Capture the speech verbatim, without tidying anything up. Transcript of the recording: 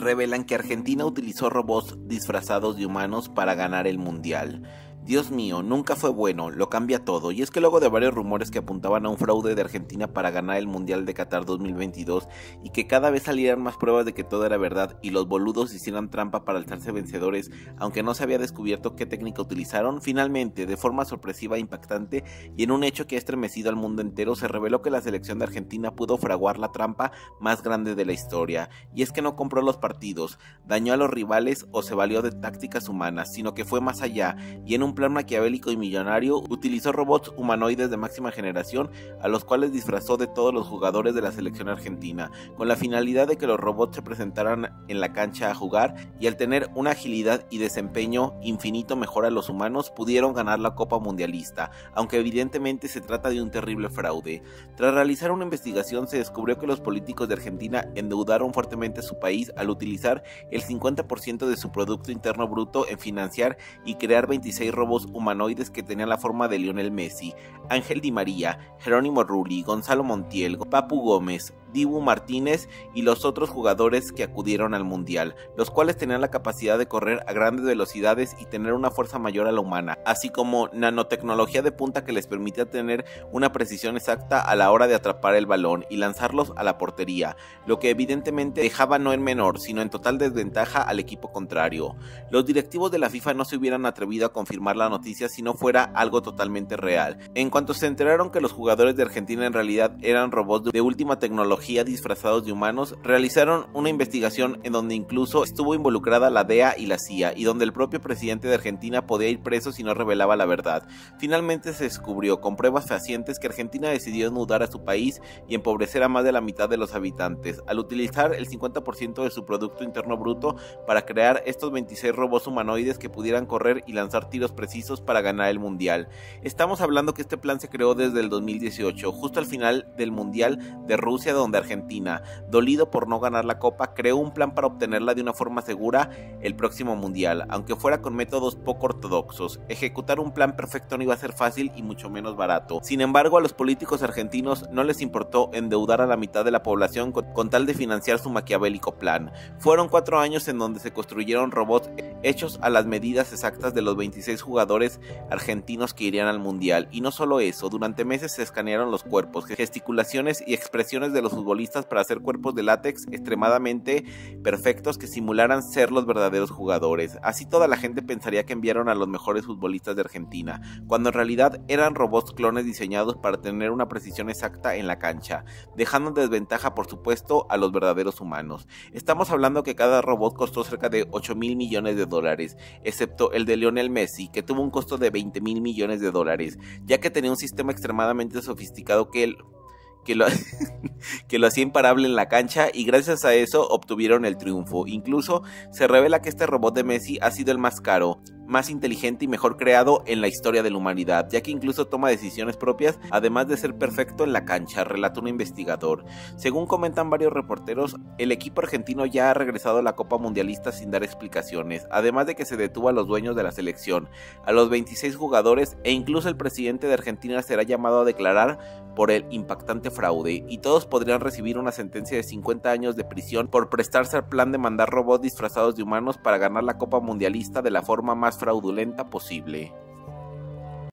revelan que Argentina utilizó robots disfrazados de humanos para ganar el mundial. Dios mío, nunca fue bueno, lo cambia todo, y es que luego de varios rumores que apuntaban a un fraude de Argentina para ganar el Mundial de Qatar dos mil veintidós y que cada vez salieran más pruebas de que todo era verdad y los boludos hicieran trampa para alzarse vencedores, aunque no se había descubierto qué técnica utilizaron, finalmente, de forma sorpresiva e impactante y en un hecho que ha estremecido al mundo entero, se reveló que la selección de Argentina pudo fraguar la trampa más grande de la historia, y es que no compró los partidos, dañó a los rivales o se valió de tácticas humanas, sino que fue más allá y en un plan maquiavélico y millonario utilizó robots humanoides de máxima generación a los cuales disfrazó de todos los jugadores de la selección argentina, con la finalidad de que los robots se presentaran en la cancha a jugar y al tener una agilidad y desempeño infinito mejor a los humanos pudieron ganar la Copa Mundialista, aunque evidentemente se trata de un terrible fraude. Tras realizar una investigación se descubrió que los políticos de Argentina endeudaron fuertemente a su país al utilizar el cincuenta por ciento de su Producto Interno Bruto en financiar y crear veintiséis robots humanoides que tenían la forma de Lionel Messi, Ángel Di María, Jerónimo Rulli, Gonzalo Montiel, Papu Gómez, Dibu Martínez y los otros jugadores que acudieron al mundial, los cuales tenían la capacidad de correr a grandes velocidades y tener una fuerza mayor a la humana, así como nanotecnología de punta que les permitía tener una precisión exacta a la hora de atrapar el balón y lanzarlos a la portería, lo que evidentemente dejaba no en menor, sino en total desventaja al equipo contrario. Los directivos de la FIFA no se hubieran atrevido a confirmar la noticia si no fuera algo totalmente real. En cuanto se enteraron que los jugadores de Argentina en realidad eran robots de última tecnología disfrazados de humanos, realizaron una investigación en donde incluso estuvo involucrada la D E A y la C I A, y donde el propio presidente de Argentina podía ir preso si no revelaba la verdad. Finalmente se descubrió con pruebas fehacientes que Argentina decidió mudar a su país y empobrecer a más de la mitad de los habitantes, al utilizar el cincuenta por ciento de su Producto Interno Bruto para crear estos veintiséis robots humanoides que pudieran correr y lanzar tiros precisos para ganar el mundial. Estamos hablando que este plan se creó desde el dos mil dieciocho, justo al final del mundial de Rusia, donde Argentina, dolido por no ganar la copa, creó un plan para obtenerla de una forma segura el próximo mundial, aunque fuera con métodos poco ortodoxos. Ejecutar un plan perfecto no iba a ser fácil y mucho menos barato. Sin embargo, a los políticos argentinos no les importó endeudar a la mitad de la población con, con tal de financiar su maquiavélico plan. Fueron cuatro años en donde se construyeron robots hechos a las medidas exactas de los veintiséis jugadores argentinos que irían al mundial, y no solo eso, durante meses se escanearon los cuerpos, gesticulaciones y expresiones de los futbolistas para hacer cuerpos de látex extremadamente perfectos que simularan ser los verdaderos jugadores. Así toda la gente pensaría que enviaron a los mejores futbolistas de Argentina, cuando en realidad eran robots clones diseñados para tener una precisión exacta en la cancha, dejando en desventaja por supuesto a los verdaderos humanos. Estamos hablando que cada robot costó cerca de ocho mil millones de dólares, excepto el de Lionel Messi, que tuvo un costo de veinte mil millones de dólares, ya que tenía un sistema extremadamente sofisticado que él que lo, que lo hacía imparable en la cancha, y gracias a eso obtuvieron el triunfo. Incluso se revela que este robot de Messi ha sido el más caro, más inteligente y mejor creado en la historia de la humanidad, ya que incluso toma decisiones propias, además de ser perfecto en la cancha, relató un investigador. Según comentan varios reporteros, el equipo argentino ya ha regresado a la Copa Mundialista sin dar explicaciones, además de que se detuvo a los dueños de la selección, a los veintiséis jugadores, e incluso el presidente de Argentina será llamado a declarar por el impactante fraude, y todos podrían recibir una sentencia de cincuenta años de prisión por prestarse al plan de mandar robots disfrazados de humanos para ganar la Copa Mundialista de la forma más fraudulenta posible.